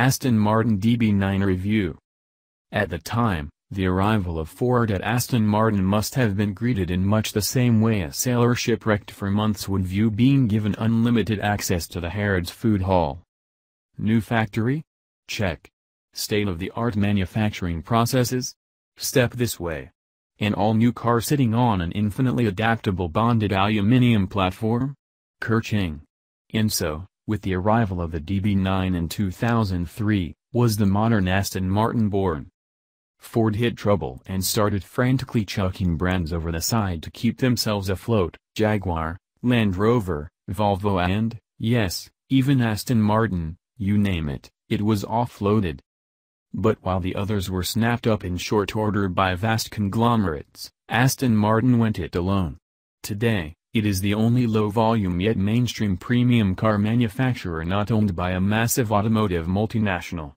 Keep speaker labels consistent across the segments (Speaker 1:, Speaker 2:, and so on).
Speaker 1: Aston Martin DB9 review. At the time, the arrival of Ford at Aston Martin must have been greeted in much the same way a sailor shipwrecked for months would view being given unlimited access to the Harrods food hall. New factory? Check. State-of-the-art manufacturing processes? Step this way. An all-new car sitting on an infinitely adaptable bonded aluminium platform? Ker-ching. And so, with the arrival of the DB9 in 2003, was the modern Aston Martin born. Ford hit trouble and started frantically chucking brands over the side to keep themselves afloat. Jaguar, Land Rover, Volvo and, yes, even Aston Martin, you name it, it was offloaded. But while the others were snapped up in short order by vast conglomerates, Aston Martin went it alone. Today, it is the only low-volume yet mainstream premium car manufacturer not owned by a massive automotive multinational.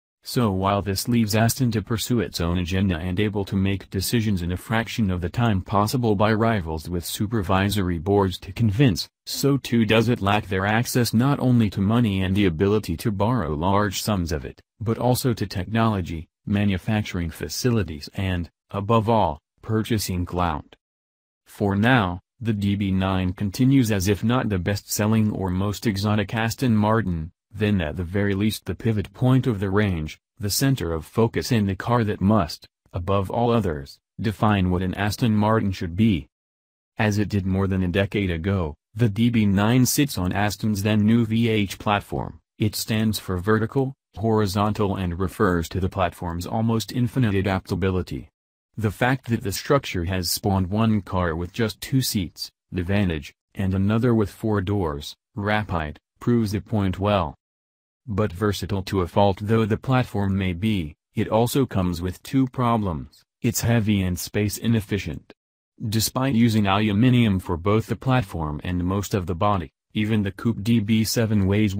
Speaker 1: So while this leaves Aston to pursue its own agenda and able to make decisions in a fraction of the time possible by rivals with supervisory boards to convince, so too does it lack their access not only to money and the ability to borrow large sums of it, but also to technology, manufacturing facilities and, above all, purchasing clout. For now, the DB9 continues as if not the best-selling or most exotic Aston Martin, then at the very least the pivot point of the range, the center of focus and the car that must, above all others, define what an Aston Martin should be. As it did more than a decade ago, the DB9 sits on Aston's then new VH platform. It stands for vertical, horizontal and refers to the platform's almost infinite adaptability. The fact that the structure has spawned one car with just 2 seats, the Vantage, and another with 4 doors, Rapide, proves the point well. But versatile to a fault though the platform may be, it also comes with 2 problems. It's heavy and space inefficient. Despite using aluminium for both the platform and most of the body, even the coupe DB7 weighs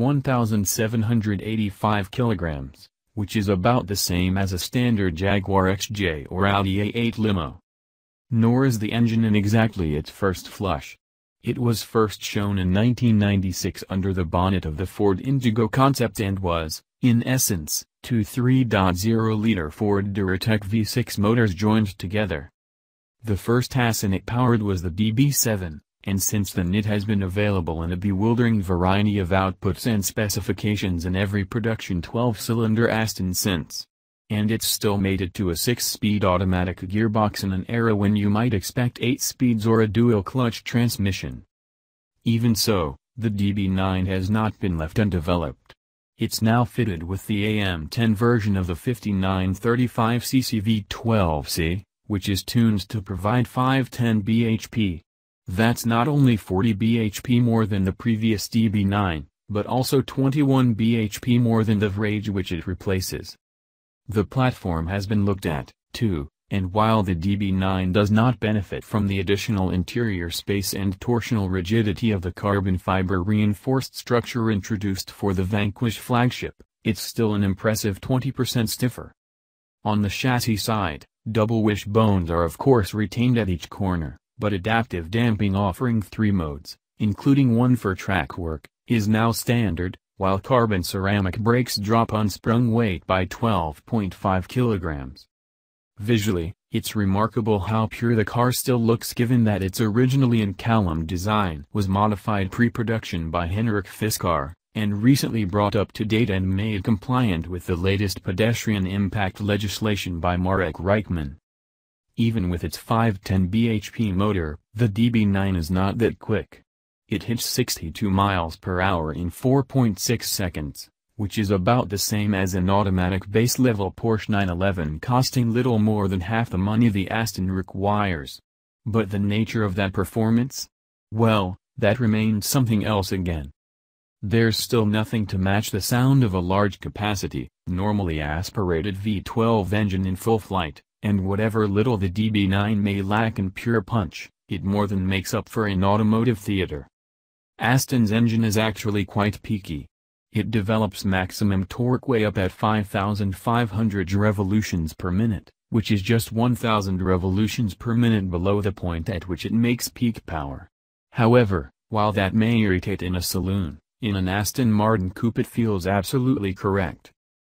Speaker 1: 1,785 kilograms, which is about the same as a standard Jaguar XJ or Audi A8 limo. Nor is the engine in exactly its first flush. It was first shown in 1996 under the bonnet of the Ford Indigo concept and was, in essence, 2 3.0-liter Ford Duratec V6 motors joined together. The first Aston it powered was the DB7, and since then it has been available in a bewildering variety of outputs and specifications in every production 12-cylinder Aston since. And it's still made it to a 6-speed automatic gearbox in an era when you might expect 8 speeds or a dual-clutch transmission. Even so, the DB9 has not been left undeveloped. It's now fitted with the AM10 version of the 5935cc V12C, which is tuned to provide 510 bhp. That's not only 40 bhp more than the previous DB9, but also 21 bhp more than the Rage which it replaces. The platform has been looked at, too, and while the DB9 does not benefit from the additional interior space and torsional rigidity of the carbon fiber reinforced structure introduced for the Vanquish flagship, it's still an impressive 20% stiffer. On the chassis side, double wishbones are of course retained at each corner, but adaptive damping offering 3 modes, including one for track work, is now standard, while carbon ceramic brakes drop unsprung weight by 12.5 kilograms. Visually, it's remarkable how pure the car still looks given that its originally in-column design was modified pre-production by Henrik Fiskar, and recently brought up to date and made compliant with the latest pedestrian impact legislation by Marek Reichman. Even with its 510 bhp motor, the DB9 is not that quick. It hits 62 miles per hour in 4.6 seconds, which is about the same as an automatic base-level Porsche 911 costing little more than half the money the Aston requires. But the nature of that performance? Well, that remains something else again. There's still nothing to match the sound of a large-capacity, normally aspirated V12 engine in full flight, and whatever little the DB9 may lack in pure punch, it more than makes up for in automotive theater. Aston's engine is actually quite peaky. It develops maximum torque way up at 5,500 revolutions per minute, which is just 1,000 revolutions per minute below the point at which it makes peak power. However, while that may irritate in a saloon, in an Aston Martin coupe it feels absolutely correct.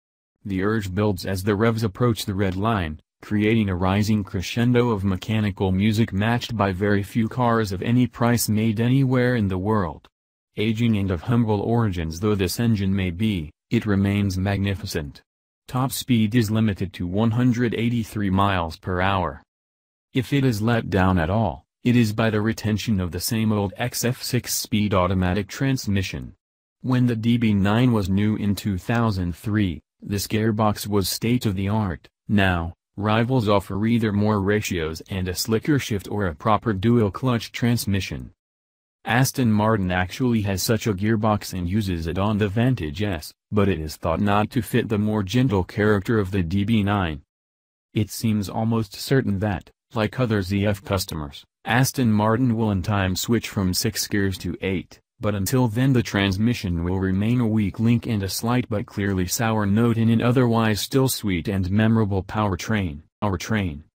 Speaker 1: The urge builds as the revs approach the red line, creating a rising crescendo of mechanical music matched by very few cars of any price made anywhere in the world. Aging and of humble origins though this engine may be, it remains magnificent. Top speed is limited to 183 miles per hour. If it is let down at all, it is by the retention of the same old XF 6-speed automatic transmission. When the DB9 was new in 2003, this gearbox was state-of-the-art. Now, rivals offer either more ratios and a slicker shift or a proper dual-clutch transmission. Aston Martin actually has such a gearbox and uses it on the Vantage S, but it is thought not to fit the more gentle character of the DB9. It seems almost certain that, like other ZF customers, Aston Martin will in time switch from 6 gears to 8, but until then the transmission will remain a weak link and a slight but clearly sour note in an otherwise still sweet and memorable powertrain.